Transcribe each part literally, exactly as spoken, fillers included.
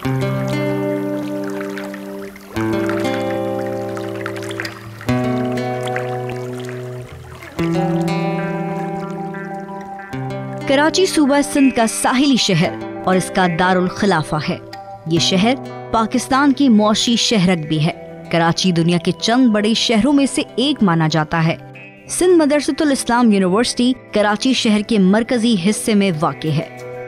कराची सूबा सिंध का साहिली शहर और इसका दारुल खिलाफा है। ये शहर पाकिस्तान की मौशी शहरक भी है। कराची दुनिया के चंद बड़े शहरों में से एक माना जाता है। सिंध मदरसतुल इस्लाम यूनिवर्सिटी कराची शहर के मरकजी हिस्से में वाक़ है।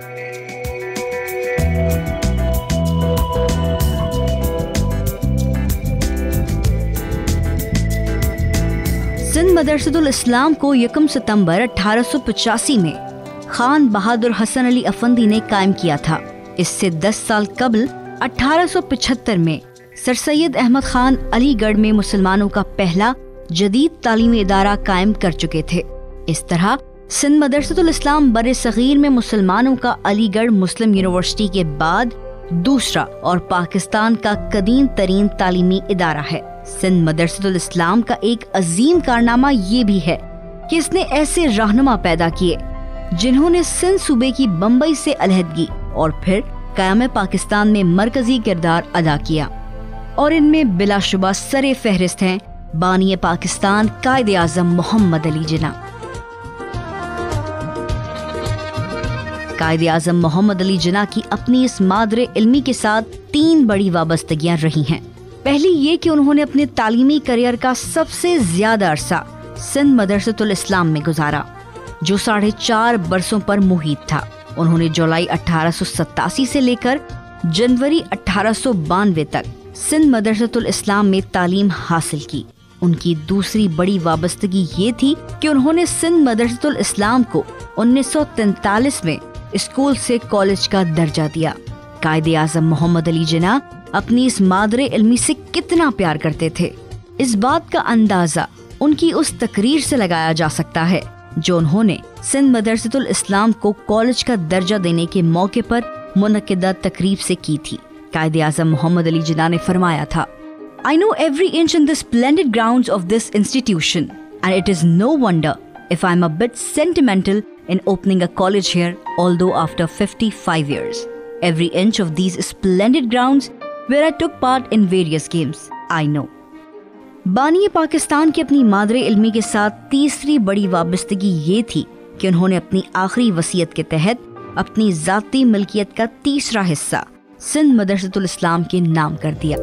सिंध मदरसतुल इस्लाम को यकम सितंबर अठारह सौ पचासी में खान बहादुर हसन अली अफंदी ने कायम किया था। इससे दस साल कबल अठारह सौ पचहत्तर में सर सैयद अहमद खान अलीगढ़ में मुसलमानों का पहला जदीद तालीमी इदारा कायम कर चुके थे। इस तरह सिंध मदरसतुल इस्लाम बरे सगीर में मुसलमानों का अलीगढ़ मुस्लिम यूनिवर्सिटी के बाद दूसरा और पाकिस्तान का कदीम तरीन तालीमी इदारा है। सिंध मदरसतुल इस्लाम का एक अजीम कारनामा ये भी है कि इसने ऐसे रहनुमा पैदा किए जिन्होंने सिंध सूबे की बम्बई से अलहदगी और फिर क़याम पाकिस्तान में मरकजी किरदार अदा किया, और इनमें बिलाशुबा सरे फहरिस्त हैं बानी पाकिस्तान कायदे आज़म मोहम्मद अली जिन्ना। कायदे आज़म मोहम्मद अली जिन्ना की अपनी इस मादरे इल्मी के साथ तीन बड़ी वाबस्तगियां रही हैं। पहली ये कि उन्होंने अपने तालीमी करियर का सबसे ज्यादा अरसा सिंध मदरसतुल इस्लाम में गुजारा, जो साढ़े चार बरसों पर मुहित था। उन्होंने जुलाई अठारह सौ सत्तासी से लेकर जनवरी अठारह सौ बानवे तक सिंध मदरसतुल इस्लाम में तालीम हासिल की। उनकी दूसरी बड़ी वाबस्तगी ये थी कि उन्होंने सिंध मदरसतुल इस्लाम को उन्नीस सौ तैंतालीस में स्कूल से कॉलेज का दर्जा दिया। कायदे आज़म मोहम्मद अली जिन्ना अपनी इस मादरे इल्मी से कितना प्यार करते थे, इस बात का अंदाजा उनकी उस तकरीर से लगाया जा सकता है जो उन्होंने सिंध मदरसतुल इस्लाम को कॉलेज का दर्जा देने के मौके पर मुनक्किदा तकरीब से की थी। कायदे आज़म मोहम्मद अली जिन्ना ने फरमाया था, I know every inch in the splendid grounds of this institution, and it is no wonder if I'm a bit sentimental in opening a college here, although after fifty-five years. Every inch of these splendid grounds where I took part in various games, I know. बानी पाकिस्तान की अपनी मादरे इल्मी के साथ तीसरी बड़ी वाबस्तगी ये थी कि उन्होंने अपनी आखिरी वसीयत के तहत अपनी ज़ाती मिल्कियत का तीसरा हिस्सा सिंध मदरसतुल इस्लाम के नाम कर दिया।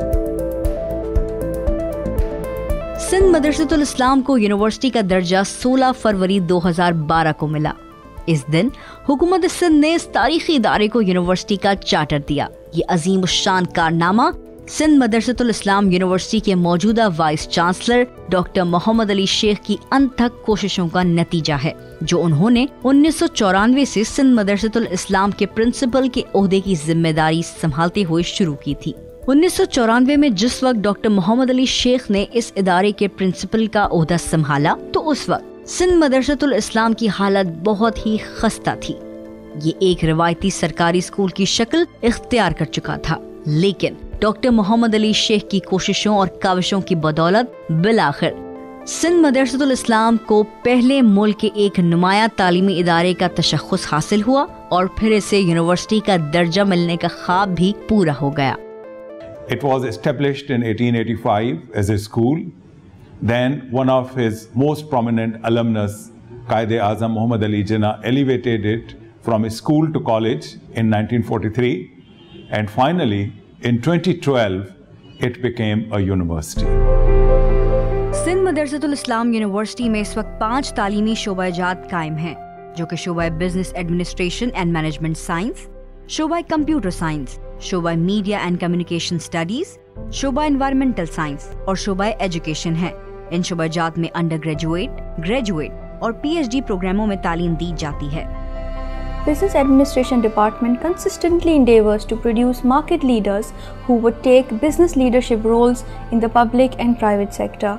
सिंध मदरसतुल इस्लाम को यूनिवर्सिटी का दर्जा सोलह फरवरी दो हज़ार बारह को मिला। इस दिन हुकूमत सिंध ने इस तारीखी इदारे को यूनिवर्सिटी का चार्टर दिया। ये अजीम शान कारनामा सिंध मदरसतुल इस्लाम यूनिवर्सिटी के मौजूदा vice chancellor doctor Mohammad Ali Shaikh की अनथक कोशिशों का नतीजा है, जो उन्होंने उन्नीस सौ चौरानवे से सिंध मदरसतुल इस्लाम के प्रिंसिपल के ओहदे की जिम्मेदारी संभालते हुए शुरू की थी। उन्नीस सौ चौरानवे में जिस वक्त डॉक्टर मोहम्मद अली शेख ने इस इदारे के प्रिंसिपल का ओहदा संभाला, तो उस वक्त सिंध मदरसतुल इस्लाम की हालत बहुत ही खस्ता थी। ये एक रिवायती सरकारी स्कूल की शक्ल इख्तियार कर चुका था, लेकिन डॉक्टर मोहम्मद अली शेख की कोशिशों और काविशों की बदौलत बिलाखिर सिंध मदरसतुल इस्लाम को पहले मुल्क के एक नुमाया तालीमी इदारे का तशख्खुस हासिल हुआ और फिर इसे यूनिवर्सिटी का दर्जा मिलने का ख्वाब भी पूरा हो गया। It was established in eighteen eighty-five as a school. Then one of his most prominent alumnus, Qaid Azam Muhammad Ali Jinnah, elevated it from a school to college in nineteen forty-three, and finally in twenty twelve it became a university. Sindh Madressatul Islam university में इस वक्त पांच तालीमी शोबा-ए-जात कायम हैं, जो कि शोबा business administration and management science, शोबा कंप्यूटर साइंस, शोबा मीडिया एंड कम्युनिकेशन स्टडीज, शोबा एनवायरमेंटल साइंस और शोबा एजुकेशन है। इन शोबा-ए-जात में अंडर ग्रेजुएट, ग्रेजुएट और पीएचडी प्रोग्रामों में तालीम दी जाती है। Business Administration Department consistently endeavors to produce market leaders who would take business leadership roles in the public and private sector.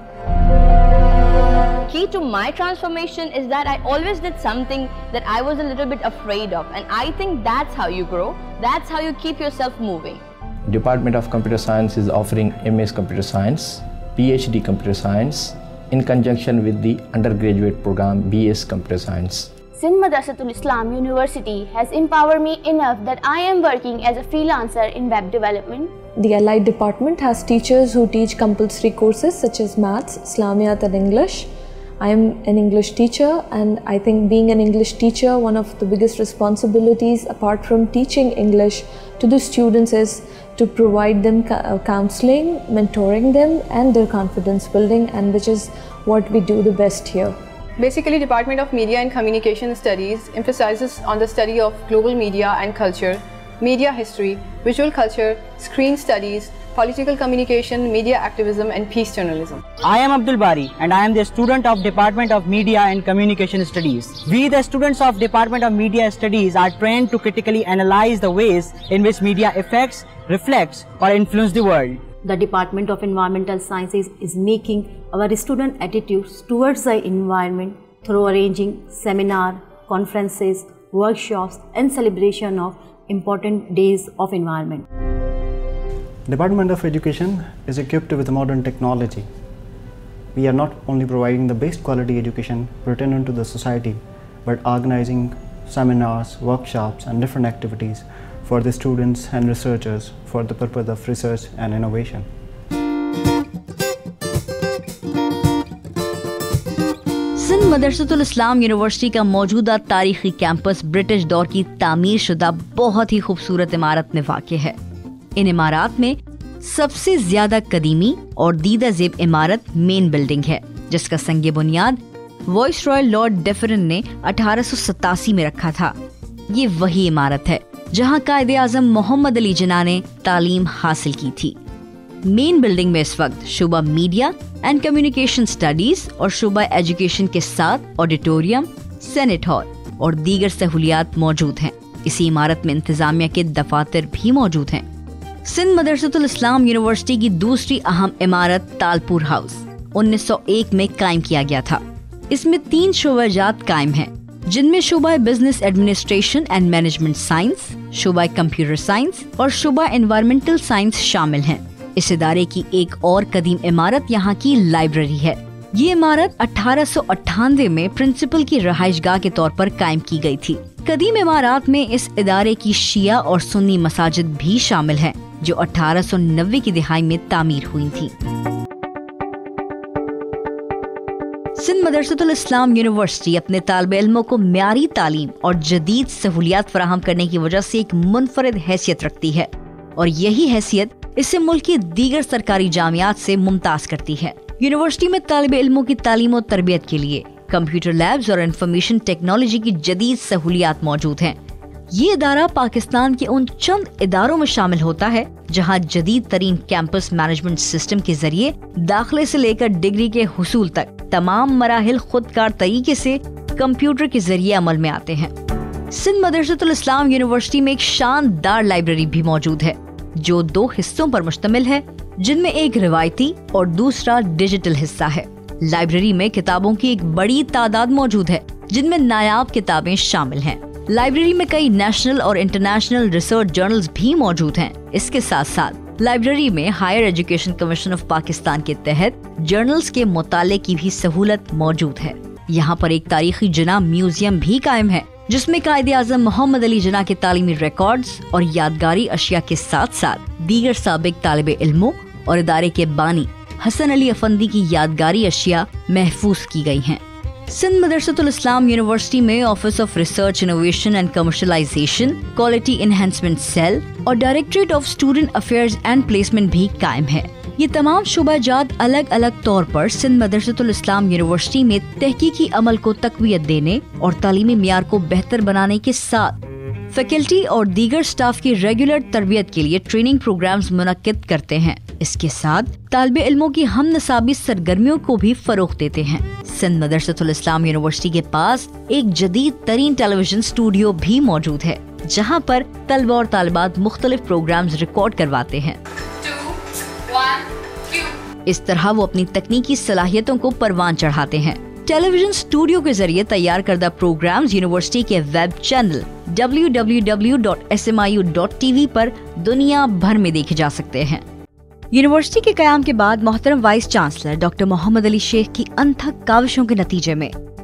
Key to my transformation is that I always did something that I was a little bit afraid of, and I think that's how you grow, that's how you keep yourself moving. Department of Computer Science is offering M S Computer Science, PhD Computer Science in conjunction with the undergraduate program B S Computer Science. Sindh Madrasatul Islam University has empowered me enough that I am working as a freelancer in web development. The Allied department has teachers who teach compulsory courses such as maths, Islamiyat and English. I am an English teacher, and I think being an English teacher, one of the biggest responsibilities apart from teaching English to the students is to provide them counseling, mentoring them and their confidence building, and which is what we do the best here. Basically, Department of Media and Communication Studies emphasizes on the study of global media and culture, media history, visual culture, screen studies, political communication, media activism and peace journalism. I am Abdul Bari and I am the student of Department of Media and Communication Studies. We, the students of Department of Media Studies, are trained to critically analyze the ways in which media affects, reflects or influences the world. The Department of Environmental Sciences is making our student attitudes towards the environment through arranging seminars, conferences, workshops and celebration of important days of environment. Department of Education is equipped with modern technology. We are not only providing the best quality education pertinent to the society, but organizing seminars, workshops and different activities for the students and researchers for the purpose of research and innovation. Sindh Madressatul Islam university का मौजूदा तारीखी campus British दौर की तामीर शुदा बहुत ही खूबसूरत इमारत में वाक़ है। इन इमारत में सबसे ज्यादा कदीमी और दीदा ज़ेब इमारत मेन बिल्डिंग है, जिसका संगे बुनियाद वॉइस रॉय लॉर्ड डेफरिन ने अठारह सौ सतासी में रखा था। ये वही इमारत है जहां कायदे आज़म मोहम्मद अली जिन्ना ने तालीम हासिल की थी। मेन बिल्डिंग में इस वक्त शुबा मीडिया एंड कम्युनिकेशन स्टडीज और शुबा एजुकेशन के साथ ऑडिटोरियम, सेनेट हॉल और दीगर सहूलियात मौजूद हैं। इसी इमारत में इंतजामिया के दफातर भी मौजूद हैं। सिंध मदरसतुल इस्लाम यूनिवर्सिटी की दूसरी अहम इमारत तालपुर हाउस उन्नीस सौ एक में कायम किया गया था। इसमें तीन शोबाजात कायम हैं, जिनमें शुबा business administration and management science, शुबा कंप्यूटर साइंस और शुबा एनवायरमेंटल साइंस शामिल हैं। इस इदारे की एक और कदीम इमारत यहाँ की लाइब्रेरी है। ये इमारत अठारह सौ अट्ठानवे में प्रिंसिपल की रहायशगाह के तौर पर कायम की गई थी। कदीम इमारत में इस इदारे की शिया और सुन्नी मसाजिद भी शामिल हैं, जो अठारह सौ नब्बे की दिहाई में तामीर हुई थी। सिंध मदरसतुल इस्लाम यूनिवर्सिटी अपने तालिब इल्मों को म्यारी तालीम और जदीद सहूलियात फराहम करने की वजह से एक मुनफरिद हैसियत रखती है, और यही हैसियत इसे मुल्क की दीगर सरकारी जामियात से मुमताज करती है। यूनिवर्सिटी में तालिब इल्मों की तालीम और तरबियत के लिए कंप्यूटर लैब्स और इंफॉर्मेशन टेक्नोलॉजी की जदीद सहूलियात मौजूद हैं। ये इदारा पाकिस्तान के उन चंद इदारों में शामिल होता है जहां जदीद तरीन कैंपस मैनेजमेंट सिस्टम के जरिए दाखिले से लेकर डिग्री के हुसूल तक तमाम मराहिल खुदकार तरीके से कंप्यूटर के जरिए अमल में आते हैं। सिंध मदरसतुल इस्लाम यूनिवर्सिटी में एक शानदार लाइब्रेरी भी मौजूद है, जो दो हिस्सों पर मुश्तमिल है, जिनमें एक रिवायती और दूसरा डिजिटल हिस्सा है। लाइब्रेरी में किताबों की एक बड़ी तादाद मौजूद है, जिनमें नायाब किताबें शामिल हैं। लाइब्रेरी में कई नेशनल और इंटरनेशनल रिसर्च जर्नल्स भी मौजूद हैं। इसके साथ साथ लाइब्रेरी में higher education commission of Pakistan के तहत जर्नल्स के मुताले की भी सहूलत मौजूद है। यहाँ पर एक तारीखी जिना म्यूजियम भी कायम है, जिसमें कायदे आज़म मोहम्मद अली जिन्ना के तालीमी रिकॉर्ड्स और यादगारी अशिया के साथ साथ दीगर साबिक तालिबे इल्मों और इदारे के बानी हसन अली अफंदी की यादगारी अशिया महफूज की गई हैं। सिंध मदरसतुल इस्लाम यूनिवर्सिटी में office of research innovation and commercialisation, quality enhancement cell और directorate of student affairs and placement भी कायम है। ये तमाम शुबाजात अलग अलग तौर पर सिंध मदरसतुल इस्लाम यूनिवर्सिटी में तहकीकी अमल को तकवीयत देने और तालीमी मियार को बेहतर बनाने के साथ फैकल्टी और दीगर स्टाफ की रेगुलर तरबियत के लिए ट्रेनिंग प्रोग्राम्स मुनक्किद करते हैं। इसके साथ तालिबे इल्मों की हम नसाबी सरगर्मियों को भी फरोग देते हैं। सिंध मदरसतुल इस्लाम यूनिवर्सिटी के पास एक जदीद तरीन टेलीविजन स्टूडियो भी मौजूद है, जहां पर तलबा और तालिबात मुख्तलिफ प्रोग्राम्स रिकॉर्ड करवाते हैं। इस तरह वो अपनी तकनीकी सलाहियतों को परवान चढ़ाते हैं। टेलीविजन स्टूडियो के जरिए तैयार करदा प्रोग्राम्स यूनिवर्सिटी के web channel W W W dot S M I U dot T V पर दुनिया भर में देखे जा सकते हैं। यूनिवर्सिटी के कयाम के बाद मोहतरम vice chancellor doctor Mohammad Ali Shaikh की अनथक काविशों के नतीजे में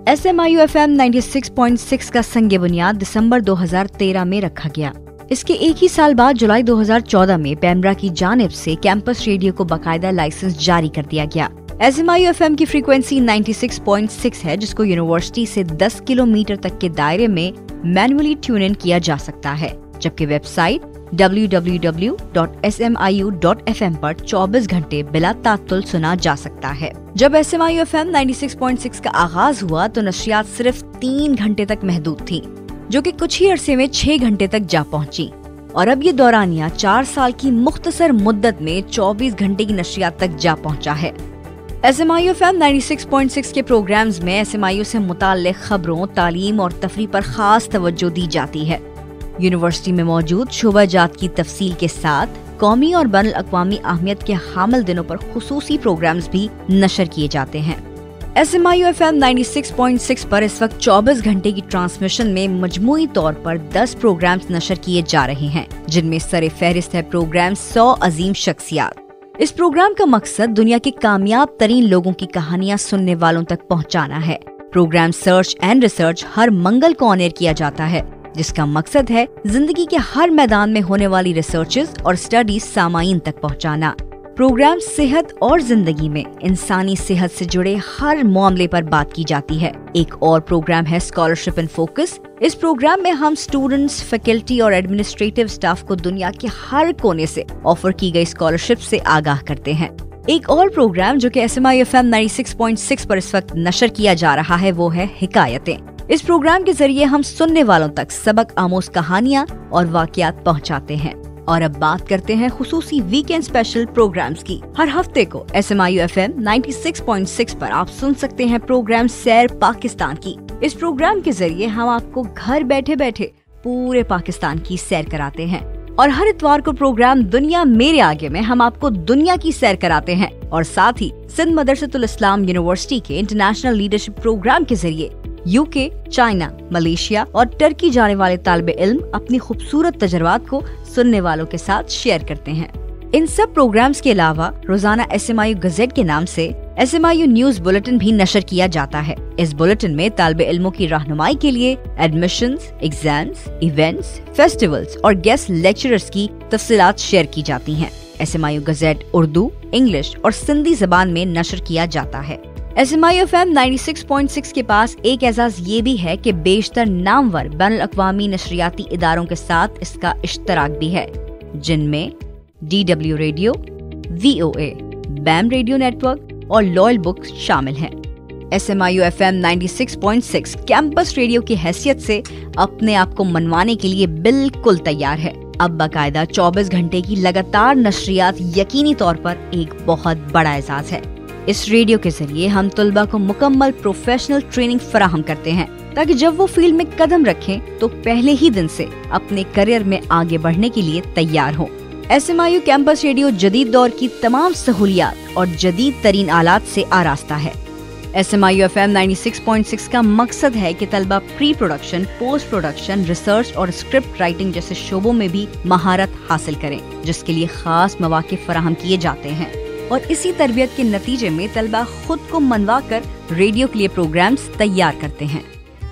S M I U F M ninety six point six का संग बुनियाद दिसंबर दो हज़ार तेरह में रखा गया। इसके एक ही साल बाद जुलाई दो हज़ार चौदह में पेमरा की जानिब से कैंपस रेडियो को बाकायदा लाइसेंस जारी कर दिया गया। S M I U F M की frequency ninety six point six है, जिसको यूनिवर्सिटी से दस किलोमीटर तक के दायरे में मैन्युअली ट्यून इन किया जा सकता है, जबकि website W W W dot S M I U dot F M पर चौबीस घंटे बिला तात्तुल सुना जा सकता है। जब S M I U F M ninety six point six का आगाज हुआ तो नशरियात सिर्फ तीन घंटे तक महदूद थी, जो कि कुछ ही अरसे में छह घंटे तक जा पहुंची, और अब ये दौरानिया चार साल की मुख्तसर मुद्दत में चौबीस घंटे की नशरियात तक जा पहुंचा है। S M I U F M ninety six point six के प्रोग्राम्स में एस एम आई यू से मुताल्लिक़ खबरों, तालीम और तफरीह पर खास तवज्जो दी जाती है। यूनिवर्सिटी में मौजूद शोबाजात की तफसील के साथ कौमी और बैनुल अक़वामी अहमियत के हामिल दिनों पर खुसूसी प्रोग्राम्स भी नशर किए जाते हैं। S M I U F M ninety six point six पर इस वक्त चौबीस घंटे की ट्रांसमिशन में मजमूई तौर पर दस प्रोग्राम्स नशर किए जा रहे हैं, जिनमें सरे फहरिस्त है प्रोग्राम सौ अजीम शख्सियात। इस प्रोग्राम का मकसद दुनिया के कामयाब तरीन लोगों की कहानियां सुनने वालों तक पहुंचाना है। प्रोग्राम सर्च एंड रिसर्च हर मंगल को ऑन एयर किया जाता है, जिसका मकसद है जिंदगी के हर मैदान में होने वाली रिसर्चेस और स्टडीज सामाईन तक पहुंचाना। प्रोग्राम सेहत और जिंदगी में इंसानी सेहत से जुड़े हर मामले पर बात की जाती है। एक और प्रोग्राम है स्कॉलरशिप इन फोकस। इस प्रोग्राम में हम स्टूडेंट्स, फैकल्टी और एडमिनिस्ट्रेटिव स्टाफ को दुनिया के हर कोने से ऑफर की गई स्कॉलरशिप से आगाह करते हैं। एक और प्रोग्राम जो कि S M I F M ninety six point six पर इस वक्त नशर किया जा रहा है वो है हिकायतें। इस प्रोग्राम के जरिए हम सुनने वालों तक सबक आमोज कहानियाँ और वाकयात पहुँचाते हैं। और अब बात करते हैं खुसूसी वीकेंड स्पेशल प्रोग्राम्स की। हर हफ्ते को S M I U F M ninety six point six पर आप सुन सकते हैं प्रोग्राम सैर पाकिस्तान की। इस प्रोग्राम के जरिए हम आपको घर बैठे बैठे पूरे पाकिस्तान की सैर कराते हैं। और हर इतवार को प्रोग्राम दुनिया मेरे आगे में हम आपको दुनिया की सैर कराते हैं, और साथ ही सिंध मदरसतुल इस्लाम यूनिवर्सिटी के इंटरनेशनल लीडरशिप प्रोग्राम के जरिए यूके, चाइना, मलेशिया और टर्की जाने वाले तालिबे इल्म अपनी खूबसूरत तजर्बात को सुनने वालों के साथ शेयर करते हैं। इन सब प्रोग्राम्स के अलावा रोजाना S M I U gazette के नाम से S M I U news bulletin भी नशर किया जाता है। इस बुलेटिन में तालिबे इल्मों की रहनुमाई के लिए एडमिशंस, एग्जाम्स, इवेंट्स, फेस्टिवल्स और गेस्ट लेक्चरर्स की तफसीलात शेयर की जाती हैं। S M I U gazette Urdu, English और सिंधी जबान में नशर किया जाता है। S M I F M ninety six point six के पास एक एजाज ये भी है कि बेशतर नामवर बैनुल अक़वामी नशरियाती इदारों के साथ इसका इश्तराक भी है, जिनमें D W radio, V O A, BAM radio network और लॉयल बुक्स शामिल हैं। S M I U F M ninety six point six campus radio की हैसियत से अपने आप को मनवाने के लिए बिल्कुल तैयार है। अब बाकायदा चौबीस घंटे की लगातार नशरियात यकीनी तौर पर एक बहुत बड़ा एजाज है। इस रेडियो के जरिए हम तलबा को मुकम्मल प्रोफेशनल ट्रेनिंग फराहम करते हैं, ताकि जब वो फील्ड में कदम रखें तो पहले ही दिन से अपने करियर में आगे बढ़ने के लिए तैयार हो। S M I U campus radio जदीद दौर की तमाम सहूलियात और जदीद तरीन आलात से आरास्ता है। S M I U F M ninety six point six का मकसद है कि तलबा pre production, post production, research और स्क्रिप्ट राइटिंग जैसे शोबों में भी महारत हासिल करें, जिसके लिए खास मौके फराहम किए जाते हैं। और इसी तरबियत के नतीजे में तलबा खुद को मनवा कर रेडियो के लिए प्रोग्राम्स तैयार करते हैं।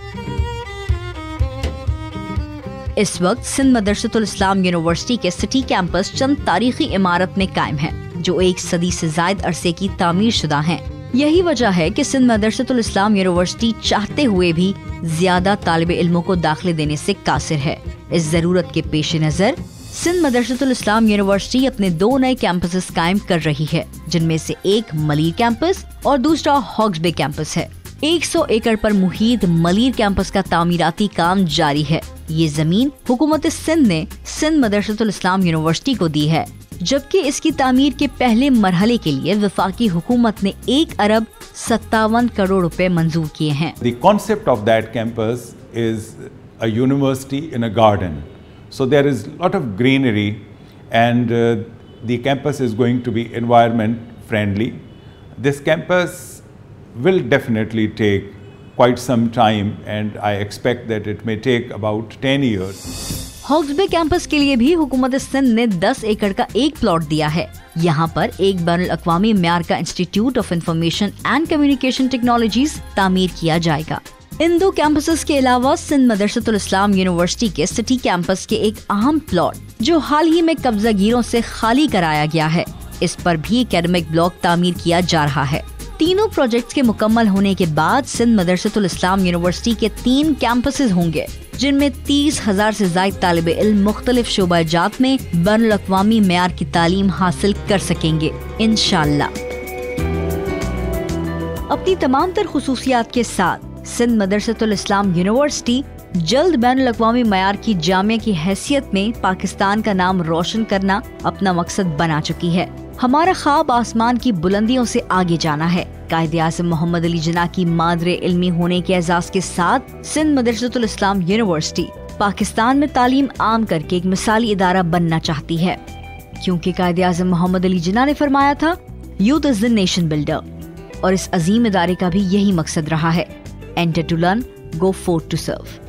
इस वक्त सिंध मदरसतुल इस्लाम यूनिवर्सिटी के सिटी कैंपस चंद तारीखी इमारत में कायम है, जो एक सदी से जायद अरसे की तामीर शुदा हैं। यही वजह है कि सिंध मदरसतुल इस्लाम यूनिवर्सिटी चाहते हुए भी ज्यादा तालिबे इल्मों को दाखिले देने से कासिर है। इस जरूरत के पेश नजर सिंध मदरसतुल इस्लाम यूनिवर्सिटी अपने दो नए कैंपसेस कायम कर रही है, जिनमें से एक मलीर कैंपस और दूसरा हॉग्स बे कैंपस है। सौ एकड़ पर मुहीत मलीर कैंपस का तामीराती काम जारी है। ये जमीन हुकूमत सिंध ने सिंध मदरसतुल इस्लाम यूनिवर्सिटी को दी है, जबकि इसकी तामीर के पहले मरहले के लिए वफाकी हुकूमत ने एक अरब सत्तावन करोड़ रुपए मंजूर किए हैं। The concept of that campus is a university in a garden. So there is a lot of greenery and uh, the campus is going to be environment friendly. This campus will definitely take quite some time and I expect that it may take about ten years. Hawksbay campus के लिए भी हुकूमत सिंध ने दस एकड़ का एक plot दिया है। यहाँ पर एक बैनुल अक़वामी म्यार का institute of information and communication technologies तामीर किया जाएगा। इन दो कैंपसेस के अलावा सिंध मदरसतुल इस्लाम यूनिवर्सिटी के सिटी कैंपस के एक अहम प्लॉट जो हाल ही में कब्जागिरों से खाली कराया गया है, इस पर भी एकेडमिक ब्लॉक तामीर किया जा रहा है। तीनों प्रोजेक्ट्स के मुकम्मल होने के बाद सिंध मदरसतुल इस्लाम यूनिवर्सिटी के तीन कैंपसेस होंगे, जिनमें तीस हजार से ज्यादा तालिबे इल्म मुख्तलिफ शोबाजात में बैनुल अक़वामी मेयार की तालीम हासिल कर सकेंगे इंशाअल्लाह। अपनी तमाम तर खुसूसियात के साथ सिंध मदरसतुल इस्लाम यूनिवर्सिटी जल्द बैनुल अक़वामी मेयार की जामिया की हैसियत में पाकिस्तान का नाम रोशन करना अपना मकसद बना चुकी है। हमारा ख्वाब आसमान की बुलंदियों से आगे जाना है। कायदे आज़म मोहम्मद अली जिन्ना की मादरे इल्मी होने के एजाज के साथ सिंध मदरसतुल इस्लाम यूनिवर्सिटी पाकिस्तान में तालीम आम करके एक मिसाली इदारा बनना चाहती है, क्योंकि कायदे आज़म मोहम्मद अली जिन्ना ने फरमाया था, youth is the nation builder, और इस अजीम इदारे का भी यही मकसद रहा है। Enter to learn, go forth to serve.